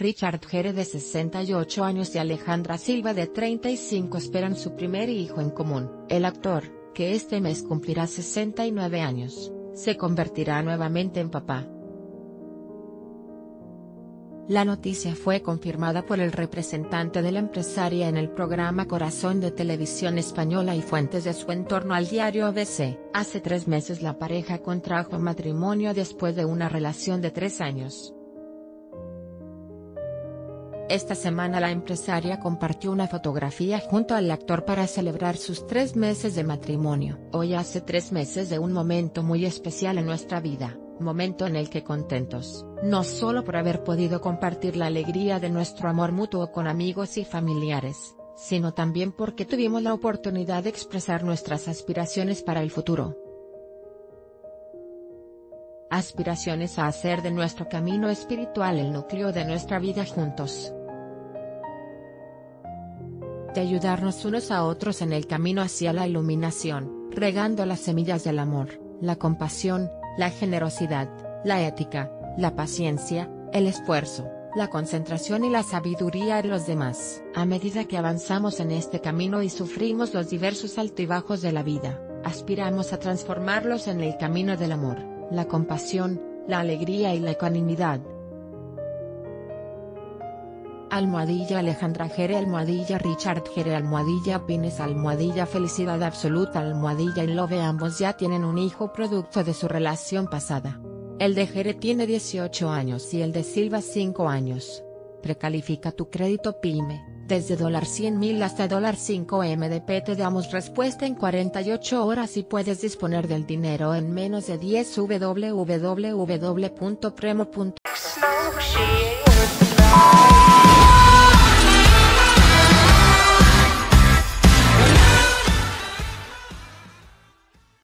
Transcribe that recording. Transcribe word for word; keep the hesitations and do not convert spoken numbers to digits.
Richard Gere de sesenta y ocho años y Alejandra Silva de treinta y cinco esperan su primer hijo en común. El actor, que este mes cumplirá sesenta y nueve años, se convertirá nuevamente en papá. La noticia fue confirmada por el representante de la empresaria en el programa Corazón de Televisión Española y fuentes de su entorno al diario A B C. Hace tres meses la pareja contrajo matrimonio después de una relación de tres años. Esta semana la empresaria compartió una fotografía junto al actor para celebrar sus tres meses de matrimonio. Hoy hace tres meses de un momento muy especial en nuestra vida, momento en el que contentos, no solo por haber podido compartir la alegría de nuestro amor mutuo con amigos y familiares, sino también porque tuvimos la oportunidad de expresar nuestras aspiraciones para el futuro. Aspiraciones a hacer de nuestro camino espiritual el núcleo de nuestra vida juntos. De ayudarnos unos a otros en el camino hacia la iluminación, regando las semillas del amor, la compasión, la generosidad, la ética, la paciencia, el esfuerzo, la concentración y la sabiduría en los demás. A medida que avanzamos en este camino y sufrimos los diversos altibajos de la vida, aspiramos a transformarlos en el camino del amor, la compasión, la alegría y la ecuanimidad. Almohadilla Alejandra Gere Almohadilla Richard Gere Almohadilla Pines Almohadilla Felicidad absoluta Almohadilla In Love. Ambos ya tienen un hijo producto de su relación pasada. El de Gere tiene dieciocho años y el de Silva cinco años. Precalifica tu crédito PYME, desde cien mil hasta cinco M D P. Te damos respuesta en cuarenta y ocho horas y puedes disponer del dinero en menos de diez. w w w punto premo punto com